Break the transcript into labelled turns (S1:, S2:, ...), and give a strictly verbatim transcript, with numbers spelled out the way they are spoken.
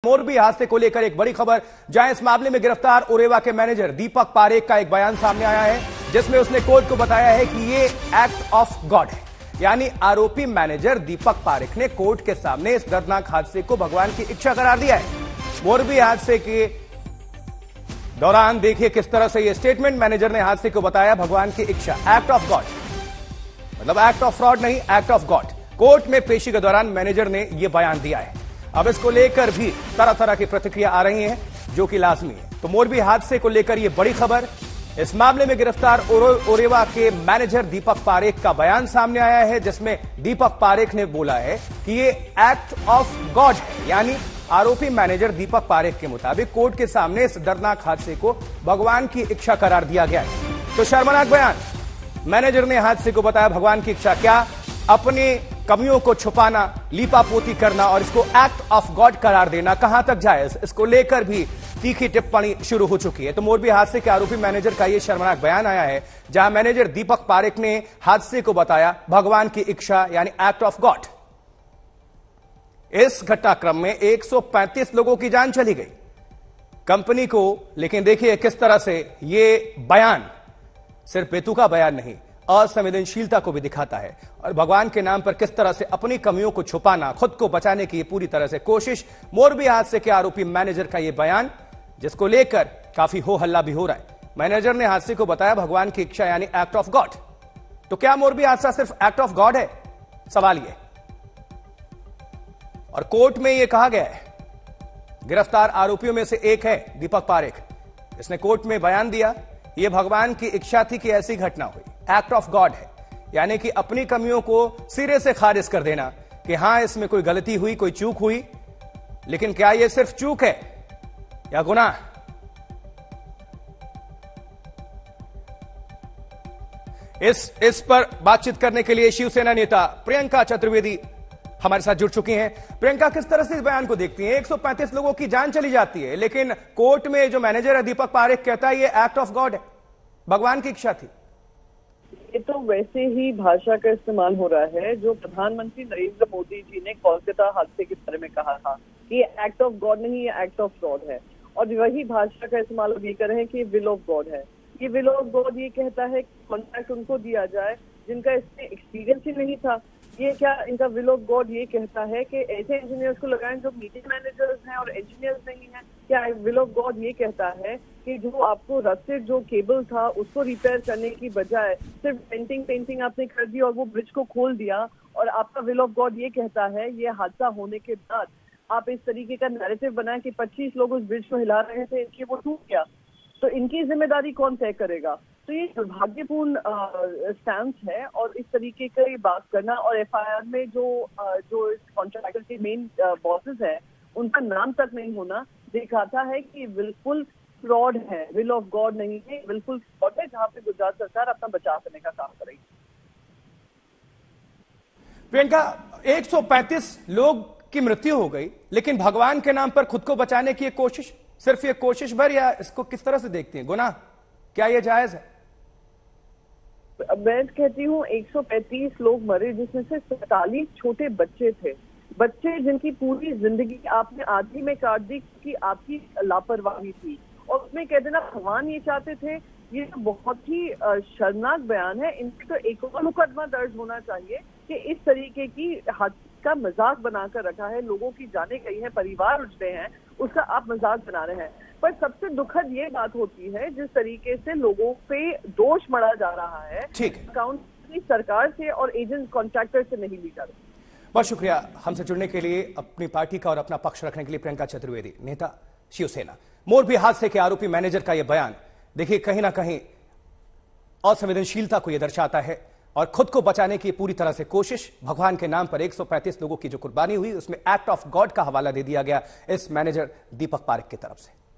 S1: मोरबी हादसे को लेकर एक बड़ी खबर, जहां इस मामले में गिरफ्तार उरेवा के मैनेजर दीपक पारेख का एक बयान सामने आया है, जिसमें उसने कोर्ट को बताया है कि ये एक्ट ऑफ गॉड है। यानी आरोपी मैनेजर दीपक पारेख ने कोर्ट के सामने इस दर्दनाक हादसे को भगवान की इच्छा करार दिया है। मोरबी हादसे के दौरान देखिए किस तरह से ये स्टेटमेंट, मैनेजर ने हादसे को बताया भगवान की इच्छा, एक्ट ऑफ गॉड, मतलब एक्ट ऑफ फ्रॉड नहीं, एक्ट ऑफ गॉड। कोर्ट में पेशी के दौरान मैनेजर ने यह बयान दिया है। अब इसको लेकर भी तरह तरह की प्रतिक्रिया आ रही हैं, जो कि लाजमी है। तो मोरबी हादसे को लेकर यह बड़ी खबर, इस मामले में गिरफ्तार उरेवा के मैनेजर दीपक पारेख का बयान सामने आया है, जिसमें दीपक पारेख ने बोला है कि ये एक्ट ऑफ गॉड है। यानी आरोपी मैनेजर दीपक पारेख के मुताबिक कोर्ट के सामने इस दर्दनाक हादसे को भगवान की इच्छा करार दिया गया है। तो शर्मनाक बयान, मैनेजर ने हादसे को बताया भगवान की इच्छा। क्या अपनी कमियों को छुपाना, लीपापोती करना और इसको एक्ट ऑफ गॉड करार देना कहां तक जायज, इसको लेकर भी तीखी टिप्पणी शुरू हो चुकी है। तो मोरबी हादसे के आरोपी मैनेजर का यह शर्मनाक बयान आया है, जहां मैनेजर दीपक पारेख ने हादसे को बताया भगवान की इच्छा, यानी एक्ट ऑफ गॉड। इस घटनाक्रम में एक सौ पैंतीस लोगों की जान चली गई कंपनी को। लेकिन देखिए किस तरह से यह बयान सिर्फ बेतुका बयान नहीं, असंवेदनशीलता को भी दिखाता है, और भगवान के नाम पर किस तरह से अपनी कमियों को छुपाना, खुद को बचाने की पूरी तरह से कोशिश। मोरबी हादसे के आरोपी मैनेजर का यह बयान, जिसको लेकर काफी हो हल्ला भी हो रहा है। मैनेजर ने हादसे को बताया भगवान की इच्छा, यानी एक्ट ऑफ गॉड। तो क्या मोरबी हादसा सिर्फ एक्ट ऑफ गॉड है? सवाल यह, और कोर्ट में यह कहा गया है, गिरफ्तार आरोपियों में से एक है दीपक पारेख। इसने कोर्ट में बयान दिया, यह भगवान की इच्छा थी कि ऐसी घटना हुई, एक्ट ऑफ गॉड है। यानी कि अपनी कमियों को सिरे से खारिज कर देना कि हां इसमें कोई गलती हुई, कोई चूक हुई, लेकिन क्या यह सिर्फ चूक है या गुनाह? इस इस पर बातचीत करने के लिए शिवसेना नेता प्रियंका चतुर्वेदी हमारे साथ जुड़ चुकी हैं। प्रियंका, किस तरह से इस बयान को देखती हैं? एक सौ पैंतीस लोगों की जान चली जाती है, लेकिन कोर्ट में जो मैनेजर है दीपक पारेख कहता है ये एक्ट ऑफ गॉड है, भगवान की इच्छा थी।
S2: ये तो वैसे ही भाषा का इस्तेमाल हो रहा है जो प्रधानमंत्री नरेंद्र मोदी जी ने कोलकाता हादसे के बारे में कहा था कि ये एक्ट ऑफ गॉड नहीं, ये एक्ट ऑफ फ्रॉड है। और वही भाषा का इस्तेमाल अब ये कर रहे हैं कि ये विल ऑफ गॉड है। ये विल ऑफ गॉड ये कहता है कि कॉन्ट्रैक्ट उनको दिया जाए जिनका इसमें एक्सपीरियंस ही नहीं था। ये क्या इनका विल ऑफ गॉड ये कहता है कि ऐसे इंजीनियर्स को लगाएं जो मीडिया मैनेजर्स हैं और इंजीनियर्स नहीं हैं? क्या विल ऑफ गॉड ये कहता है कि जो आपको रस्टेड जो केबल था उसको रिपेयर करने की बजाय सिर्फ पेंटिंग पेंटिंग आपने कर दी और वो ब्रिज को खोल दिया, और आपका विल ऑफ गॉड ये कहता है ये हादसा होने के बाद आप इस तरीके का नैरेटिव बनाए कि पच्चीस लोग उस ब्रिज को हिला रहे थे, इनकी वो टूट गया, तो इनकी जिम्मेदारी कौन तय करेगा? तो ये दुर्भाग्यपूर्ण स्टैंड है। और इस तरीके की बात करना, और एफ आई आर में जो आ, जो इस कॉन्ट्रैक्टर के मेन बॉसेस हैं उनका नाम तक नहीं होना दिखाता है कि बिल्कुल फ्रॉड है, विल ऑफ गॉड नहीं है, बिल्कुल फ्रॉड है, जहां पे गुजरात सरकार अपना बचाव करने का काम कर रही है।
S1: प्रियंका, एक सौ पैंतीस लोग की मृत्यु हो गई, लेकिन भगवान के नाम पर खुद को बचाने की एक कोशिश, सिर्फ ये कोशिश भर, या इसको किस तरह से देखती हैं? गुनाह? क्या यह जायज है?
S2: मैं कहती हूँ एक सौ पैंतीस लोग मरे, जिसमें से सैंतालीस छोटे बच्चे थे, बच्चे जिनकी पूरी जिंदगी आपने आधी में काट दी कि आपकी लापरवाही थी, और उसमें कह देना भगवान ये चाहते थे। ये तो बहुत ही शर्मनाक बयान है। इन पर तो एक और मुकदमा दर्ज होना चाहिए कि इस तरीके की हादसे का मजाक बनाकर रखा है, लोगों की जाने गई है, परिवार उजड़े हैं, उसका आप मजाक बना रहे हैं। पर सबसे दुखद ये बात होती है जिस तरीके से लोगों पे दोष मढ़ा जा रहा है, अकाउंट सरकार से और एजेंट कॉन्ट्रैक्टर से नहीं ली जा रही।
S1: बहुत शुक्रिया हमसे जुड़ने के लिए, अपनी पार्टी का और अपना पक्ष रखने के लिए प्रियंका चतुर्वेदी, नेता शिवसेना। मोरबी हादसे के आरोपी मैनेजर का यह बयान देखिए कहीं ना कहीं असंवेदनशीलता को यह दर्शाता है, और खुद को बचाने की पूरी तरह से कोशिश। भगवान के नाम पर एक सौ पैंतीस लोगों की जो कुर्बानी हुई उसमें एक्ट ऑफ गॉड का हवाला दे दिया गया इस मैनेजर दीपक पारेख की तरफ से।